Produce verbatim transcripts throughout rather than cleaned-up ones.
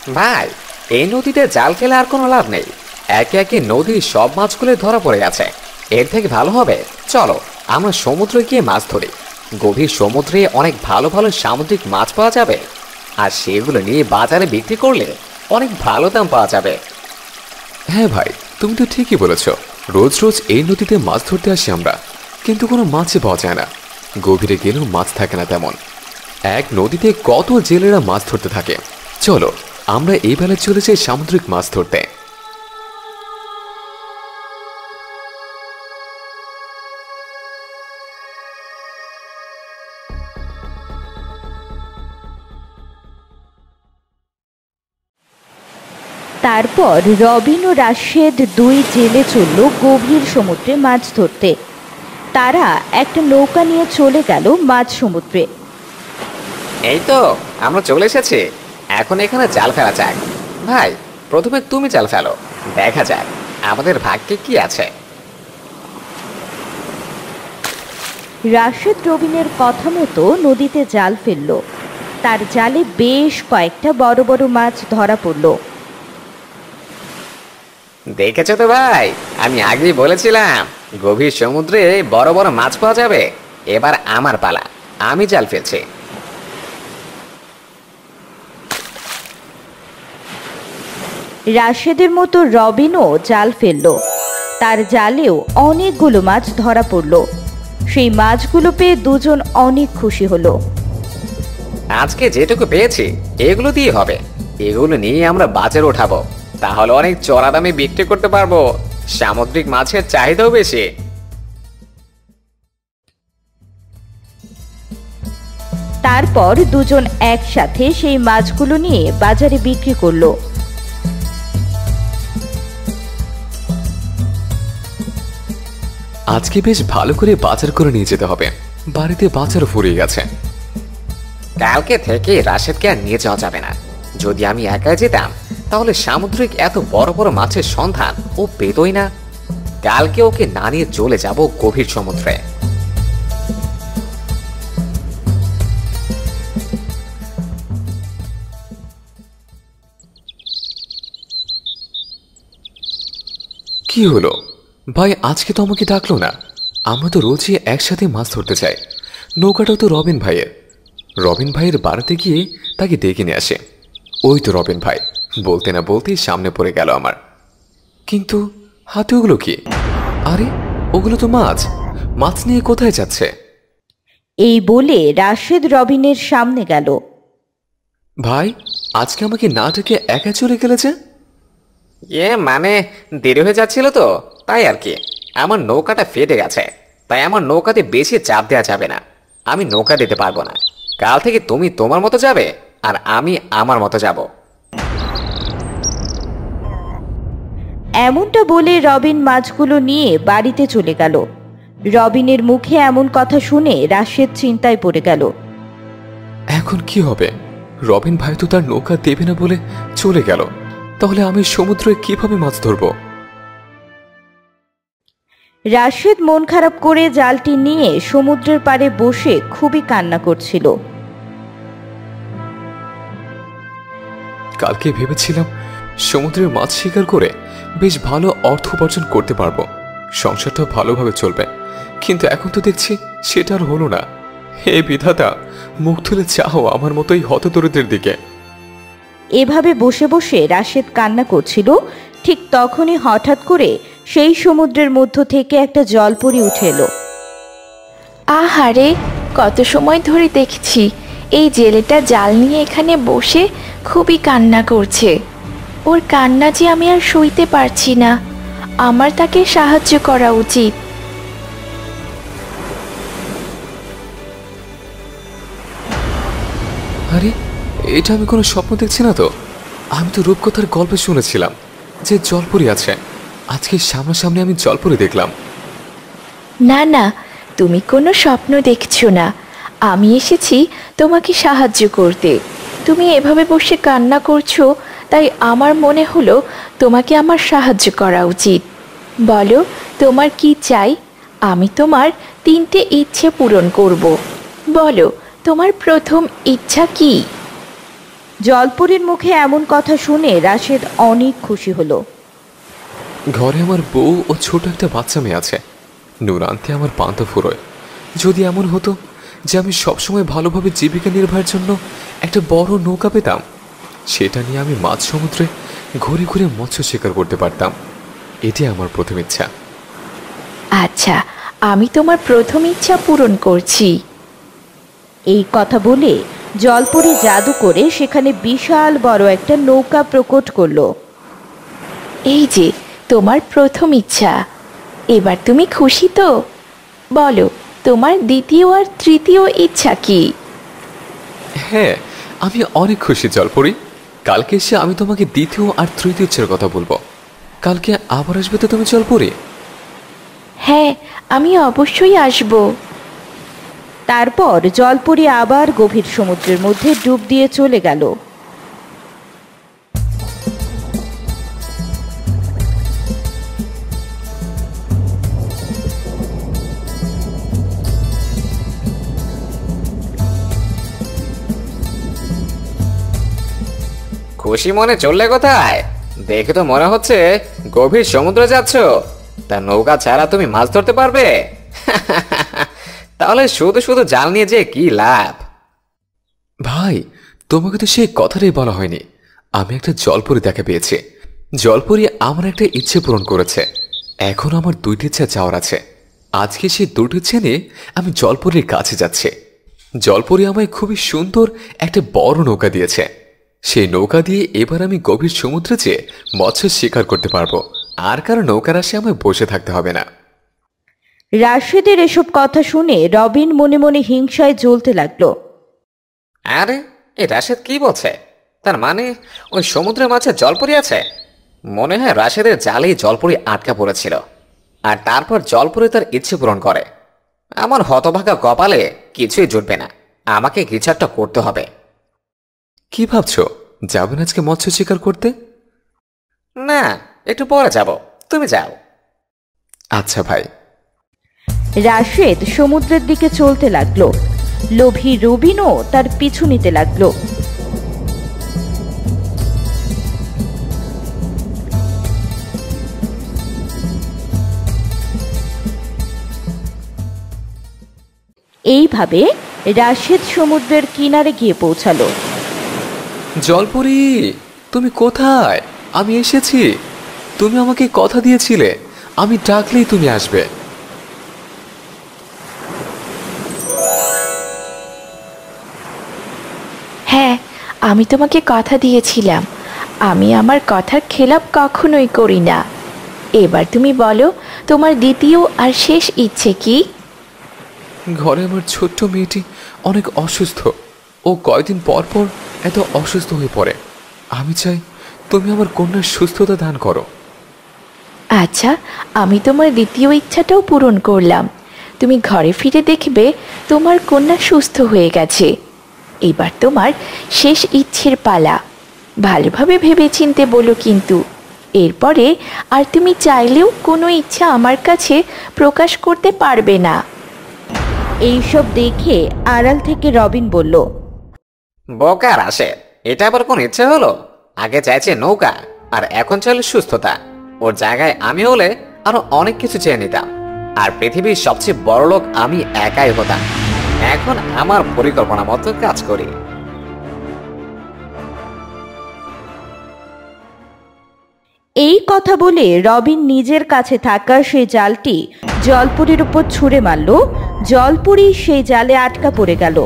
ভাই, এই নদীতে জাল ফেলে আর কোনো লাভ নেই। একে একে নদীর সব মাছগুলো ধরা পড়ে গেছে। এর থেকে ভালো হবে চলো আমরা সমুদ্রে গিয়ে মাছ ধরি। গভীর সমুদ্রে অনেক ভালো ভালো সামুদ্রিক মাছ পাওয়া যাবে, আর সেগুলো নিয়ে বাজারে বিক্রি করলে অনেক ভালো দাম পাওয়া যাবে। হ্যাঁ ভাই, তুমি তো ঠিকই বলেছ। রোজ রোজ এই নদীতে মাছ ধরতে আসি আমরা, কিন্তু কোনো মাছই পাওয়া যায় না। গভীরে গেলেও মাছ থাকে না তেমন। এক নদীতে কত জেলেরা মাছ ধরতে থাকে। চলো আমরা এই বেলায় চলে যাই সামুদ্রিক মাছ ধরতে। তারপর রবিন ও রাশেদ দুই জেলে চলল গভীর সমুদ্রে মাছ ধরতে। তারা একটা নৌকা নিয়ে চলে গেল মাঝ সমুদ্রে। এই তো আমরা চলে এসেছি, এখন এখানে জাল ফেলা যাক। ভাই, প্রথমে তুমি জাল ফেলো, দেখা যাক আমাদের ভাগ্যে কি আছে। রাশেদ রবিনের কথা মতো নদীতে জাল ফেলল। তার জালে বেশ কয়েকটা বড় বড় মাছ ধরা পড়ল। দেখেছো তো ভাই, আমি আগেই বলেছিলাম গভীর সমুদ্রে বড় বড় মাছ পাওয়া যাবে। এবার আমার পালা, আমি জাল ফেলছি। রাশেদের মতো রবিনও জাল ফেলল। তার জালেও অনেকগুলো মাছ ধরা পড়ল। সেই মাছগুলো পেয়ে দুজন অনেক খুশি হলো। আজকে যেটুকু পেয়েছি এগুলো দিয়ে হবে, এগুলো নিয়ে আমরা বাজারে ওঠাবো, তাহলে অনেক চড়া দামে বিক্রি করতে পারবো। সামুদ্রিক মাছের চাহিদাও বেশি। তারপর দুজন একসাথে সেই মাছগুলো নিয়ে বাজারে বিক্রি করলো। আজকে বেশ ভালো করে বাজার করে নিয়ে যেতে হবে, বাড়িতে বাজার ফুরিয়ে গেছে। কালকে থেকে রাশেদকে আর নিয়ে যাওয়া যাবে না। যদি আমি একাই যেতাম তাহলে সামুদ্রিক এত বড় বড় মাছের সন্ধান ও পেতই না। কালকে ওকে না নিয়ে চলে যাব গভীর সমুদ্রে। কি হলো ভাই, আজকে তো আমাকে ডাকলো না? আমরা তো রোজই একসাথে মাছ ধরতে চাই। নৌকাটাও তো রবিন ভাইয়ের। রবিন ভাইয়ের বাড়িতে গিয়ে তাকে ডেকে নিয়ে আসে। ওই তো রবিন ভাই, বলতে না বলতেই সামনে পড়ে গেল আমার। কিন্তু হাতে ওগুলো কি? আরে ওগুলো তো মাছ। মাছ নিয়ে কোথায় যাচ্ছে? এই বলে রাশেদ রবিনের সামনে গেল। ভাই, আজকে আমাকে না ডেকে একা চলে গেলে যে? এ মানে দেরি হয়ে যাচ্ছিল তো, তাই আর কি। আমার নৌকাটা ফেটে গেছে, তাই আমার নৌকাতে বেশি চাপ দেওয়া যাবে না। আমি নৌকা দিতে পারবো না। কাল থেকে তুমি তোমার মতো যাবে আর আমি আমার মতো যাব। এমনটা বলে রবিন মাছগুলো নিয়ে বাড়িতে চলে গেল। রবিনের মুখে এমন কথা শুনে রাশেদ চিন্তায় পড়ে গেল। এখন কি হবে? রবিন ভাই তো তার নৌকা দেবে না বলে চলে গেল। তাহলে আমি সমুদ্রে কিভাবে মাছ ধরব? রাশেদ মন খারাপ করে জালটি নিয়ে সমুদ্রের পাড়ে বসে খুবই কান্না করছিল। কালকে ভেবেছিলাম সমুদ্রের মাছ শিকার করে বেশ ভালো অর্থ উপার্জন করতে পারবো, সংসারটা ভালোভাবে চলবে। কিন্তু এখন তো দেখছি সেটা আর হলো না। হে বিধাতা, মুখ তুলে চাও আমার মতোই হতদরিদ্রের দিকে। এভাবে বসে বসে রাশেদ কান্না করছিল। ঠিক তখনই হঠাৎ করে সেই সমুদ্রের মধ্য থেকে একটা জলপরি উঠে এলো। আহারে, কত সময় ধরে দেখছি এই জেলেটা জাল নিয়ে এখানে বসে খুবই কান্না করছে। ওর কান্না যে আমি আর সইতে পারছি না। আমার তাকে সাহায্য করা উচিত। আরে, এটা আমি কোনো স্বপ্ন দেখছি না তো? আমি তো রূপকথার গল্পে শুনেছিলাম যে জলপরি আছে। আজকে সামনাসামনি আমি জলপরি দেখলাম। না না, তুমি কোনো স্বপ্ন দেখছো না। আমি এসেছি তোমাকে সাহায্য করতে। তুমি এভাবে বসে কান্না করছো, তাই আমার মনে হলো তোমাকে আমার সাহায্য করা উচিত। বলো তোমার কি চাই? আমি তোমার তিনটে ইচ্ছে পূরণ করব। বলো তোমার প্রথম ইচ্ছা কি? জলপরীর মুখে এমন কথা শুনে রাশেদ অনেক খুশি হলো। ঘরে আমার বউ ও ছোট একটা বাচ্চা মেয়ে আছে। নূর আনতে আমার পান্তা ফুরোয়। যদি এমন হতো যে আমি সবসময় ভালোভাবে জীবিকা নির্বাহের জন্য একটা বড় নৌকা পেতাম, সেটা নিয়ে আমি মাঝ সমুদ্রে ঘুরে ঘুরে মৎস্য শিকার করতে পারতাম। এটাই আমার প্রথম ইচ্ছা। আচ্ছা, আমি তোমার প্রথম ইচ্ছা পূরণ করছি। এই কথা বলে জলপরী জাদু করে সেখানে বিশাল বড় একটা নৌকা প্রকট করলো। এই যে তোমার প্রথম ইচ্ছা, এবার তুমি খুশি তো? বলো, তোমার দ্বিতীয় আর তৃতীয় ইচ্ছা কি? হ্যাঁ, আমি অনেক খুশি জলপরি। কালকে এসে আমি তোমাকে দ্বিতীয় আর তৃতীয় ইচ্ছার কথা বলবো। কালকে আবার আসবে তো তুমি জলপরি? হ্যাঁ, আমি অবশ্যই আসব। তারপর জলপরী আবার গভীর সমুদ্রের মধ্যে ডুব দিয়ে চলে গেল। খুশি মনে চললে কোথায়? দেখে তো মনে হচ্ছে গভীর সমুদ্রে যাচ্ছ। তা নৌকা ছাড়া তুমি মাছ ধরতে পারবে? তাহলে শুধু শুধু জাল নিয়ে যে কি লাভ? ভাই, তোমাকে তো সেই কথাটাই বলা হয়নি। আমি একটা জলপরি দেখা পেয়েছি। জলপরি আমার একটা ইচ্ছে পূরণ করেছে। এখন আমার দুইটি ইচ্ছা যাওয়ার আছে। আজকে সেই দুটি ইচ্ছে নিয়ে আমি জলপরির কাছে যাচ্ছি। জলপরি আমায় খুবই সুন্দর একটা বড় নৌকা দিয়েছে। সেই নৌকা দিয়ে এবার আমি গভীর সমুদ্রে যেয়ে মৎস্য শিকার করতে পারবো। আর কারো নৌকার আসে আমায় বসে থাকতে হবে না। রাশেদের এসব কথা শুনে রবিন মনে মনে হিংসায় জ্বলতে লাগলো। আরে এই রাশেদ কি বলছে? তার মানে ওই সমুদ্রের মাঝে জলপরি আছে? মনে হয় রাশেদের জালেই জলপরি আটকা পড়েছিল, আর তারপর জলপরি তার ইচ্ছে পূরণ করে। আমার হতভাগা কপালে কিছুই জুটবে না, আমাকে কিছু একটা করতে হবে। কি ভাবছো, যাবেন আজকে মৎস্য শিকার করতে? না, একটু পরে যাব, তুমি যাও। আচ্ছা ভাই। রাশেদ সমুদ্রের দিকে চলতে লাগলো। লোভী রবিনও তার পিছু নিতে লাগলো। এইভাবে রাশেদ সমুদ্রের কিনারে গিয়ে পৌঁছালো। জলপরি, তুমি কোথায়? আমি এসেছি। তুমি আমাকে কথা দিয়েছিলে আমি ডাকলেই তুমি আসবে। হ্যাঁ, আমি তোমাকে কথা দিয়েছিলাম। আমি আমার কথার খেলাপ কখনোই করি না। এবার তুমি বলো, তোমার দ্বিতীয় আর শেষ ইচ্ছে কি? ঘরে আমার ছোট্ট মেয়েটি অনেক অসুস্থ। ও কয়দিন পর পর এত অসুস্থ হয়ে পড়ে। আমি চাই তুমি আমার কন্যার সুস্থতা দান করো। আচ্ছা, আমি তোমার দ্বিতীয় ইচ্ছাটাও পূরণ করলাম। তুমি ঘরে ফিরে দেখবে তোমার কন্যা সুস্থ হয়ে গেছে। এবার তোমার শেষ ইচ্ছের পালা। ভালোভাবে ভেবেচিন্তে বলো কিন্তু। এরপরে আর তুমি চাইলেও কোনো ইচ্ছা আমার কাছে প্রকাশ করতে পারবে না। এইসব দেখে আড়াল থেকে রবিন বলল, বোকার আসে, এটা আবার কোন ইচ্ছে হলো? আগে চাইছে নৌকা, আর এখন চাইলে সুস্থতা। ওর জায়গায় আমি হলে আরো অনেক কিছু চেয়ে নিতাম, আর পৃথিবীর সবচেয়ে বড় লোক আমি একাই হতাম। এখন আমার পরিকল্পনা মতো কাজ করি। এই কথা বলে রবিন নিজের কাছে থাকা সেই জালটি জলপরীর উপর ছুঁড়ে মারল। জলপরী সেই জালে আটকা পড়ে গেল।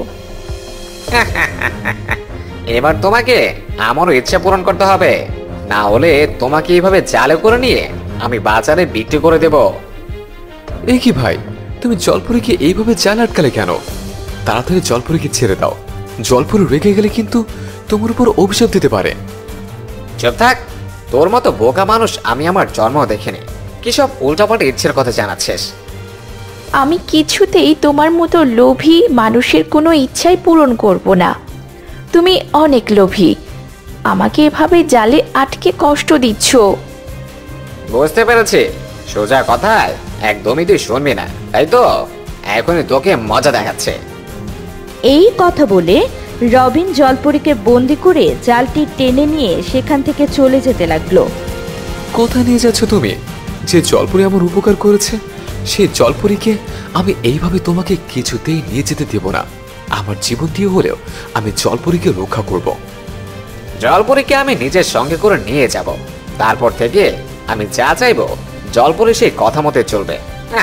এবার তোমাকে আমারও ইচ্ছা পূরণ করতে হবে, না হলে তোমাকে এইভাবে জালে করে নিয়ে আমি বাজারে বিক্রি করে দেব। এই কি ভাই, তুমি জলপরীকে এইভাবে জাল আটকালে কেন? তাড়াতাড়ি জলপরীকে ছেড়ে দাও। জলপরী রেগে গেলে কিন্তু তোমার উপর অভিশাপ দিতে পারে। চুপ থাক, তোর মতো বোকা মানুষ আমি আমার জন্ম দেখিনি। কিসব উল্টাপাল্টা ইচ্ছের কথা জানাচ্ছিস? আমি কিছুতেই তোমার মতো লোভী মানুষের কোনো ইচ্ছাই পূরণ করব না। তুমি অনেক লোভী। আমাকে এভাবে জালে আটকে কষ্ট দিচ্ছ। বুঝতে পেরেছি, সোজা কথায় একদমই তুই শুনবি না, তাই তো? এখনই তোকে মজা দেখাচ্ছে। এই কথা বলে রবিন জলপরীকে বন্দি করে জালটি টেনে নিয়ে সেখান থেকে চলে যেতে লাগলো। কোথায় নিয়ে যাচ্ছ তুমি? যে জলপরি আমার উপকার করেছে সেই জলপরীকে আমি এইভাবে তোমাকে কিছুতেই নিয়ে যেতে দেব না। আমার জীবন দিয়ে হলেও আমি জলপরীকে রক্ষা করব। জলপরীকে আমি নিজের সঙ্গে করে নিয়ে যাব, তারপর থেকে আমি যা চাইবো জলপরী সেই কথা মতে চলবে।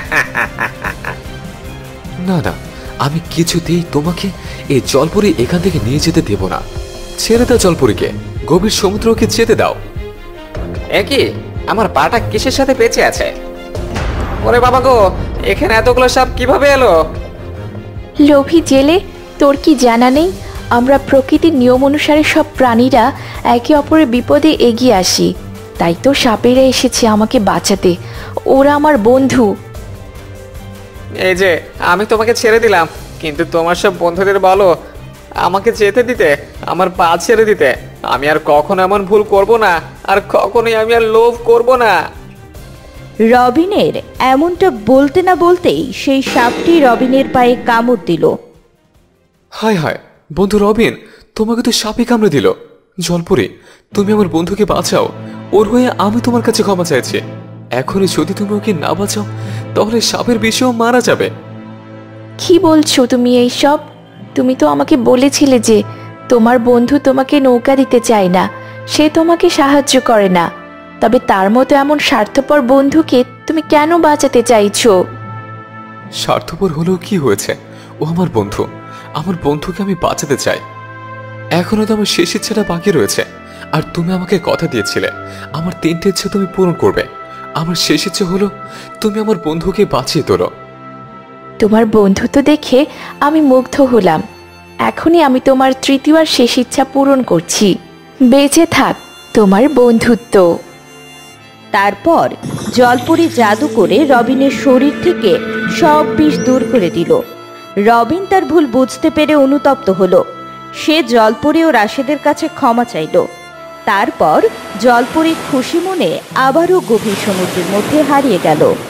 না না, আমি কিছুতেই তোমাকে এই জলপরি এখান থেকে নিয়ে যেতে দেব না। ছেড়ে দাও জলপরীকে, গভীর সমুদ্রকে যেতে দাও। একই আমার পাটা কিসের সাথে বেঁচে আছে? ওরে বাবা গো, এখানে এতগুলো সাপ কিভাবে এলো? লোভী জেলে, তোর কি জানা নেই আমরা প্রকৃতির নিয়ম অনুসারে সব প্রাণীরা একে অপরের বিপদে এগিয়ে আসি। তাই তো সাপেরা এসেছে আমাকে বাঁচাতে, ওরা আমার বন্ধু। এই যে আমি তোমাকে ছেড়ে দিলাম, কিন্তু তোমার সব বন্ধুদের বলো আমাকে যেতে দিতে, আমার পা ছেড়ে দিতে। আমি আর কখনো এমন ভুল করব না, আর কখনোই আমি আর লোভ করব না। রবিনের এমনটা বলতে না বলতেই সেই সাপটি রবিনের পায়ে কামড় দিল। হায় হায়, বন্ধু রবিন, তোমাকে তো সাপে কামড়ে দিল। জলপরি, তুমি আমার বন্ধুকে বাঁচাও, ওর হয়ে আমি তোমার কাছে ক্ষমা চাইছি। এখনই যদি তুমি ওকে না বাঁচাও তাহলে সাপের বিষেও মারা যাবে। কি বলছো তুমি এইসব? তুমি তো আমাকে বলেছিলে যে তোমার বন্ধু তোমাকে নৌকা দিতে চায় না, সে তোমাকে সাহায্য করে না। তবে তার মতো এমন স্বার্থপর বন্ধুকে তুমি কেন বাঁচাতে চাইছো? স্বার্থপর হলেও কি হয়েছে, ও আমার বন্ধু। আমার বন্ধুকে আমি বাঁচাতে চাই। এখনো তো আমার শেষ ইচ্ছাটা বাকি রয়েছে, আর তুমি আমাকে কথা দিয়েছিলে আমার তিনটে ইচ্ছে তুমি পূরণ করবে। আমার শেষ ইচ্ছে হলো তুমি আমার বন্ধুকে বাঁচিয়ে তোলো। তোমার বন্ধুত্ব দেখে আমি মুগ্ধ হলাম। এখনই আমি তোমার তৃতীয় আর শেষ ইচ্ছা পূরণ করছি। বেঁচে থাক তোমার বন্ধুত্ব। তারপর জলপরি জাদু করে রবিনের শরীর থেকে সব বিষ দূর করে দিল। রবিন তার ভুল বুঝতে পেরে অনুতপ্ত হলো। সে জলপরি ও রাশেদের কাছে ক্ষমা চাইল। তারপর জলপরি খুশি মনে আবারও গভীর সমুদ্রের মধ্যে হারিয়ে গেল।